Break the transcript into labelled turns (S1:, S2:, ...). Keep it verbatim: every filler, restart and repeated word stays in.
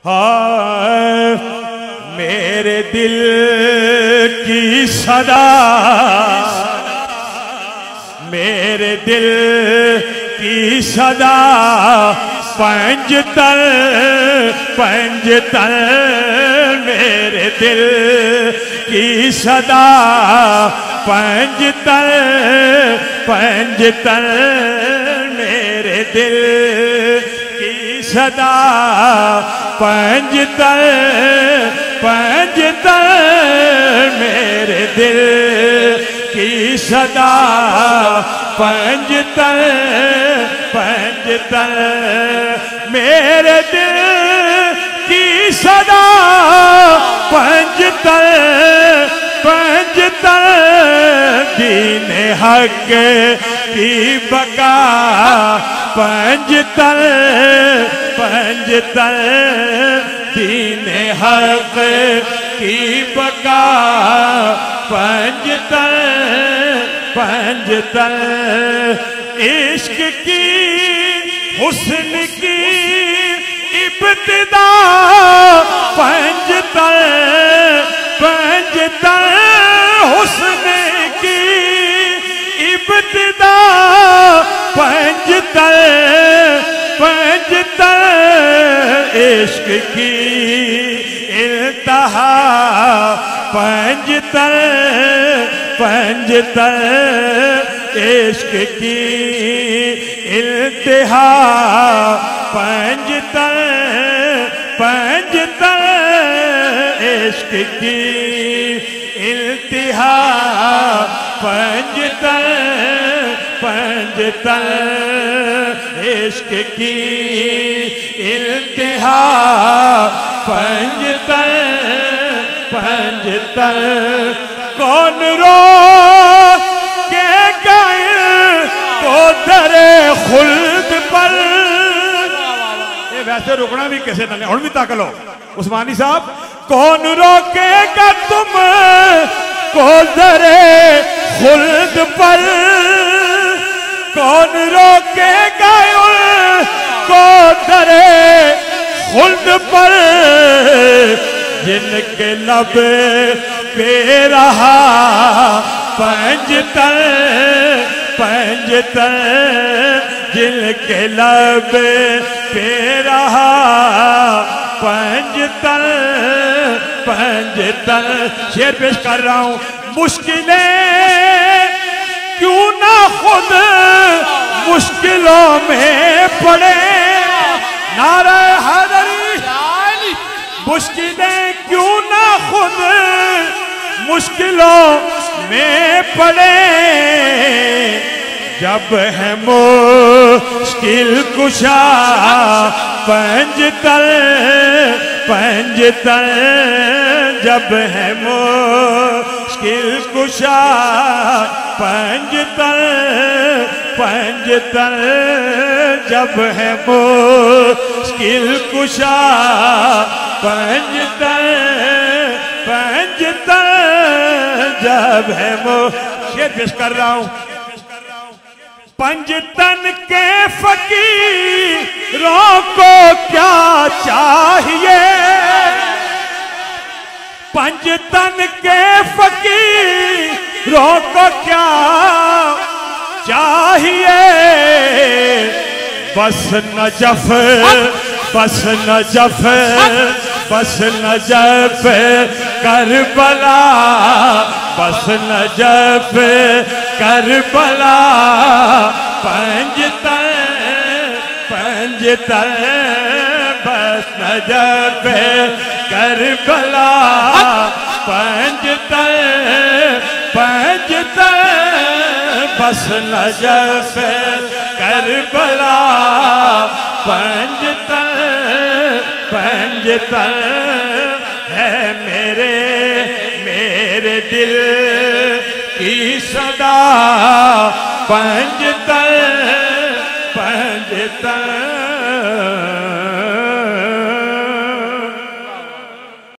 S1: ہائے میرے دل کی صدا، میرے دل کی صدا پنجتن پنجتن، میرے دل کی صدا پنجتن پنجتن، میرے دل کی صدا پنجتن پنجتن، میرے دل کی صدا پنجتن پنجتن، میرے دل کی صدا پنجتن پنجتن، دین حق کی بقا پنجتن پنجتن، دین حق کی بقا پنجتن پنجتن، عشق کی حسن کی ابتدا پنجتن پنجتن، حسن کی ابتدا پنجتن پنجتن، عشق کی انتہا پنجتن پنجتن، عشق کی انتہا پنجتن پنجتن، عشق کی انتہا پنجتن پنجتن، عشق کی انتہا پنجتن پنجتن، کون رو کے گئے تو در خلد پر، یہ ویسے رکنا بھی کیسے نہ لیں، اور بھی تاکلو عثمانی صاحب، کون روکے گا تم کو در خلد پر، کون روکے گا ان کو در خلد پر، جن کے لب پہ رہا پنجتن پنجتن، جن کے لب پہ رہا پنجتن پنجتن، شعر پیش کر رہا ہوں، مشکلیں کیوں نہ خود مشکلوں میں پڑے، نعرہ حیدری، مشکلیں کیوں نہ خود مشکلوں میں پڑے، جب ہے مشکل کشا پنجتن پنجتن، جب ہے مشکل کشا پنجتن پنجتن، جب ہے مشکل کشا پنجتن پنجتن، جب ہے مشکل، شعر پیش کر رہا ہوں، پنجتن کے فقیروں کو کیا چاہیے، پنجتن کے فقیروں کو کیا چاہیے، بس نجف بس نجف بس نجف کربلا، بس نجف کربلا، پنجتن پنجتن، بس نجف کربلا، پنجتن پنجتن، بس نجف کربلا، پنجتن پنجتن، ہے میرے میرے دل کی صدا پنجتن